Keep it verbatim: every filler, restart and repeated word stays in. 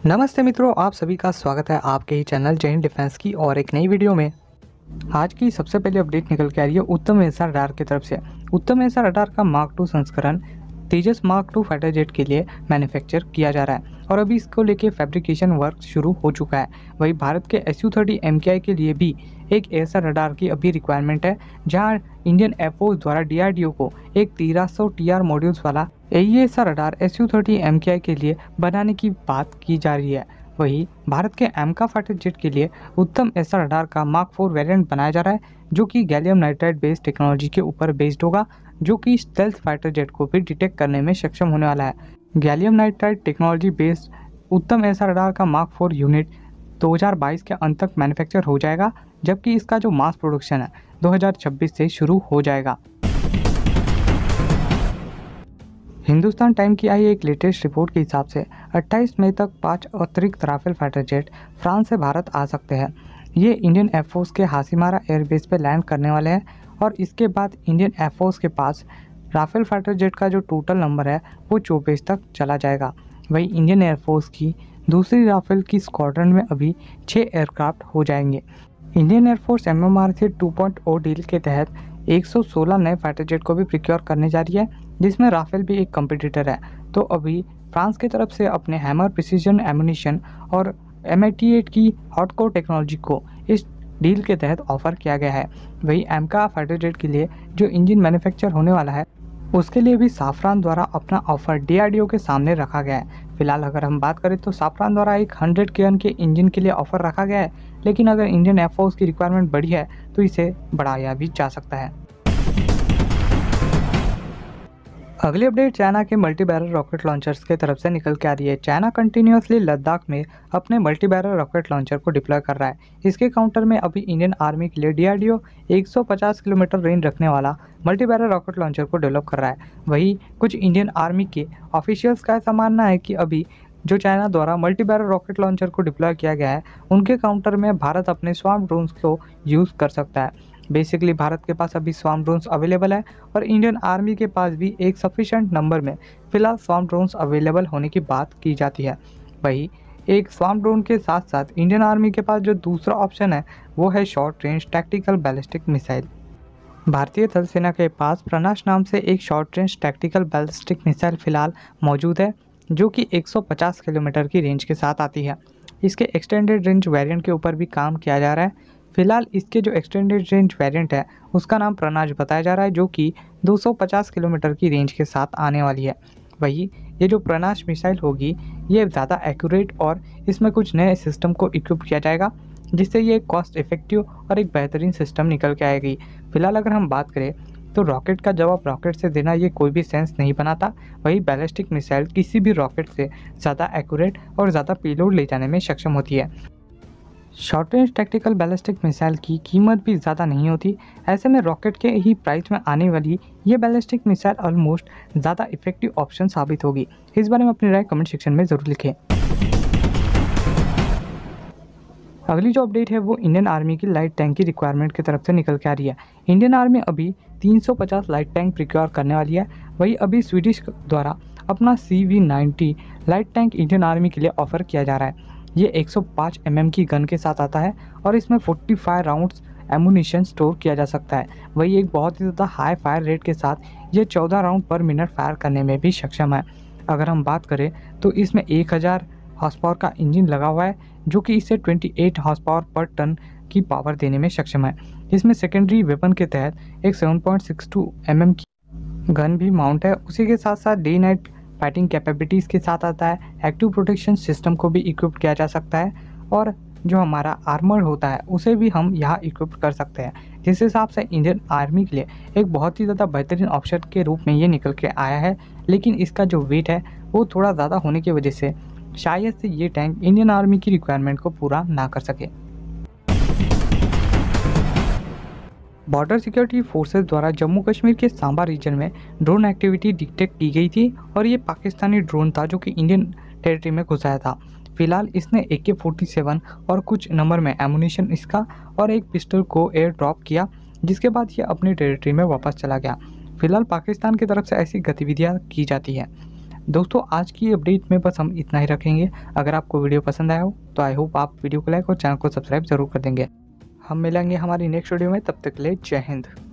नमस्ते मित्रों, आप सभी का स्वागत है आपके ही चैनल जय हिंद डिफेंस की और एक नई वीडियो में। आज की सबसे पहले अपडेट निकल के आ रही है उत्तम एसा रडार की तरफ से। उत्तम एसा रडार का मार्क टू संस्करण Tejas mark two fighter jet के लिए मैन्युफैक्चर किया जा रहा है और अभी इसको लेके फैब्रिकेशन वर्क शुरू हो चुका है। वही भारत के S U thirty M K I के लिए भी एक ऐसा रडार की अभी रिक्वायरमेंट है, जहां इंडियन एयरफोर्स द्वारा डी आर डी ओ को एक तेरह सौ टी आर मॉड्यूल्स वाला ऐसा radar S U thirty M K I के लिए बनाने की बात की जा रही है। वही भारत के एमका फाइटर जेट के लिए उत्तम ऐसा रडार का मार्क फोर वेरिएंट बनाया जा रहा है, जो कि गैलियम नाइट्राइड बेस्ड टेक्नोलॉजी के ऊपर बेस्ड होगा, जो कि स्टेल्थ फाइटर जेट को भी डिटेक्ट करने में सक्षम होने वाला है। गैलियम नाइट्राइड टेक्नोलॉजी बेस्ड उत्तम ऐसा रडार का मार्क फोर यूनिट दो हज़ार बाईस के अंत तक मैन्युफैक्चर हो जाएगा, जबकि इसका जो मास प्रोडक्शन है दो हज़ार छब्बीस से शुरू हो जाएगा। हिंदुस्तान टाइम की आई एक लेटेस्ट रिपोर्ट के हिसाब से अट्ठाईस मई तक पाँच अतिरिक्त राफेल फाइटर जेट फ्रांस से भारत आ सकते हैं। ये इंडियन एयरफोर्स के हासीमारा एयरबेस पे लैंड करने वाले हैं और इसके बाद इंडियन एयरफोर्स के पास राफेल फाइटर जेट का जो टोटल नंबर है वो चौबीस तक चला जाएगा। वही इंडियन एयरफोर्स की दूसरी राफेल की स्क्वाड्रन में अभी छः एयरक्राफ्ट हो जाएंगे। Indian air force M M R C two point O deal के तहत एक सौ सोलह नए फाइटर जेट को भी प्रिक्योर करने जा रही है, जिसमें राफेल भी एक कंपटीटर है। तो अभी फ्रांस की तरफ से अपने हैमर प्रिसीजन एमुनिशन और एम आई टी एट की हॉटकोर टेक्नोलॉजी को इस डील के तहत ऑफर किया गया है। वही एमका फाइटर जेट के लिए जो इंजन मैन्युफैक्चर होने वाला है उसके लिए भी साफरान द्वारा अपना offer D R D O के सामने रखा गया है। फिलहाल अगर हम बात करें तो साफरान द्वारा एक हंड्रेड के एन के इंजन के लिए ऑफर रखा गया है, लेकिन अगर इंडियन एयरफोर्स की रिक्वायरमेंट बढ़ी है तो इसे बढ़ाया भी जा सकता है। अगली अपडेट चाइना के मल्टी बैरल रॉकेट लॉन्चर्स की तरफ से निकल के आ रही है। चाइना कंटिन्यूसली लद्दाख में अपने मल्टी बैरल रॉकेट लॉन्चर को डिप्लॉय कर रहा है। इसके काउंटर में अभी इंडियन आर्मी के लिए डी आर डी ओ एक सौ पचास किलोमीटर रेंज रखने वाला मल्टी बैरल रॉकेट लॉन्चर को डेवलप कर रहा है। वही कुछ इंडियन आर्मी के ऑफिशियल्स का ऐसा मानना है कि अभी जो चाइना द्वारा मल्टी बैरल रॉकेट लॉन्चर को डिप्लॉय किया गया है उनके काउंटर में भारत अपने स्वार्म ड्रोन्स को यूज़ कर सकता है। बेसिकली भारत के पास अभी स्वार्म ड्रोन्स अवेलेबल है और इंडियन आर्मी के पास भी एक सफिशेंट नंबर में फिलहाल स्वार्म ड्रोन्स अवेलेबल होने की बात की जाती है। वही एक स्वार्म ड्रोन के साथ साथ इंडियन आर्मी के पास जो दूसरा ऑप्शन है वो है short range tactical ballistic missile. भारतीय थल सेना के पास प्रनाश नाम से एक short range tactical ballistic missile फिलहाल मौजूद है, जो कि एक सौ पचास किलोमीटर की रेंज के साथ आती है। इसके एक्सटेंडेड रेंज वेरिएंट के ऊपर भी काम किया जा रहा है। फिलहाल इसके जो एक्सटेंडेड रेंज वेरिएंट है उसका नाम प्रनाश बताया जा रहा है, जो कि दो सौ पचास किलोमीटर की रेंज के साथ आने वाली है। वही ये जो प्रनाश मिसाइल होगी ये ज़्यादा एक्यूरेट और इसमें कुछ नए सिस्टम को इक्विप किया जाएगा, जिससे ये कॉस्ट इफेक्टिव और एक बेहतरीन सिस्टम निकल के आएगी। फिलहाल अगर हम बात करें तो रॉकेट का जवाब रॉकेट से देना ये कोई भी सेंस नहीं बनाता। वही बैलिस्टिक मिसाइल किसी भी रॉकेट से ज़्यादा एक्यूरेट और ज़्यादा पेलोड ले जाने में सक्षम होती है। Short range tactical ballistic missile की कीमत भी ज़्यादा नहीं होती, ऐसे में रॉकेट के ही प्राइस में आने वाली ये बैलिस्टिक मिसाइल ऑलमोस्ट ज़्यादा इफेक्टिव ऑप्शन साबित होगी। इस बारे में अपनी राय कमेंट सेक्शन में ज़रूर लिखें। अगली जो अपडेट है वो इंडियन आर्मी की लाइट टैंक की रिक्वायरमेंट की तरफ से निकल के आ रही है। इंडियन आर्मी अभी तीन सौ पचास लाइट टैंक प्रिक्योर करने वाली है। वही अभी स्वीडिश द्वारा अपना C V ninety light tank Indian army के लिए ऑफर किया जा रहा है। ये एक सौ पाँच एम एम की गन के साथ आता है और इसमें पैंतालीस राउंड्स एमुनिशन स्टोर किया जा सकता है। वही एक बहुत ही ज़्यादा हाई फायर रेट के साथ ये चौदह राउंड पर मिनट फायर करने में भी सक्षम है। अगर हम बात करें तो इसमें एक हज़ार हॉर्स पावर का इंजन लगा हुआ है, जो कि इसे अट्ठाईस हॉर्स पावर पर टन की पावर देने में सक्षम है। इसमें सेकेंडरी वेपन के तहत एक सात point six two M M की गन भी माउंट है। उसी के साथ साथ डे नाइट फाइटिंग कैपेबिलिटीज़ के साथ आता है। एक्टिव प्रोटेक्शन सिस्टम को भी इक्विप किया जा सकता है और जो हमारा आर्मर होता है उसे भी हम यहाँ इक्विप कर सकते हैं, जिस हिसाब से इंडियन आर्मी के लिए एक बहुत ही ज़्यादा बेहतरीन ऑप्शन के रूप में ये निकल के आया है। लेकिन इसका जो वेट है वो थोड़ा ज़्यादा होने की वजह से शायद से ये टैंक इंडियन आर्मी की रिक्वायरमेंट को पूरा ना कर सके। बॉर्डर सिक्योरिटी फोर्सेस द्वारा जम्मू कश्मीर के सांबा रीजन में ड्रोन एक्टिविटी डिटेक्ट की गई थी और ये पाकिस्तानी ड्रोन था जो कि इंडियन टेरिटरी में घुसाया था। फिलहाल इसने ए के फोर्टी सेवन और कुछ नंबर में एमुनिशन इसका और एक पिस्टल को एयर ड्रॉप किया, जिसके बाद ये अपनी टेरिटरी में वापस चला गया। फिलहाल पाकिस्तान की तरफ से ऐसी गतिविधियां की जाती हैं। दोस्तों आज की अपडेट में बस हम इतना ही रखेंगे। अगर आपको वीडियो पसंद आया हो तो आई होप आप वीडियो को लाइक और चैनल को सब्सक्राइब जरूर कर देंगे। हम मिलेंगे हमारी नेक्स्ट वीडियो में, तब तक के लिए जय हिंद।